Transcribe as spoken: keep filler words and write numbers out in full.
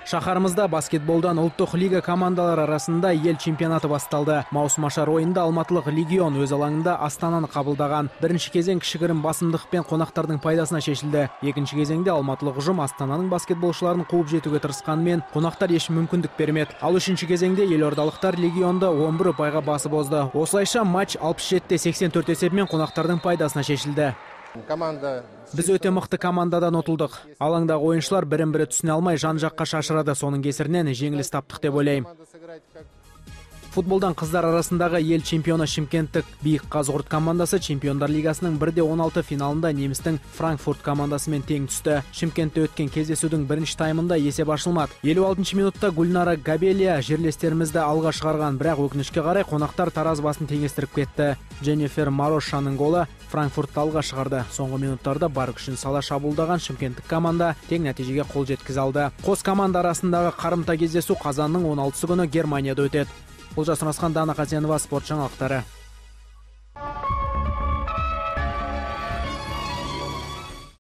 Шаһарымызда баскетболдан ұлттық лига командалар арасында ел чемпионаты басталды. Маусымашар ойында Алматылық Легион өз алаңында Астананы қабылдаған. Бірінші кезең кішігірім басымдықпен қонақтардың пайдасына шешілді. Екінші кезеңде Алматылық ұжым Астананың баскетболшыларын қуып жетуге тырысқанымен, қонақтар еш мүмкіндік бермеді. Ал үшінші кезеңде елордалықтар Легионды он бір ұпайға басып озды. Осылайша матч алпыс жеті де сексен төрт есебімен қонақтардың пайдасына шешілді. Команда Біз өте мықты командадан ұтылдық. Алаңдағы ойыншылар бірін-бірі түсіне алмай жан-жаққа шашырады. Соның кесірінен жеңіліс таптық деп ойлаймын. Футболдан қыздар арасындағы ел чемпионы Шымкенттік Биік Қазығұрт командасы Чемпиондар лигасының бір де он алты финалында немістің Франкфурт командасымен тең түсті. Шымкентте өткен кездесудің бірінші таймында есеп ашылмады. елу алтыншы минутта Гүлнара Габелия жерлестерімізді алға шығарған, бірақ өкінішке қарай қонақтар тараз басын теңестіріп кетті. Дженнифер Марошаның голы Франкфуртты алға шығарды. Соңғы минуттарда бар күшін сала шабуылдаған шымкенттік команда тең нәтижеге қол жеткізе алды. Қос команда арасындағы қарымта кездесу қазанның он алтысы күні Германияда өтеді. Олжас Нұрасхан, Дана Қасенова, спорт жаңалықтары.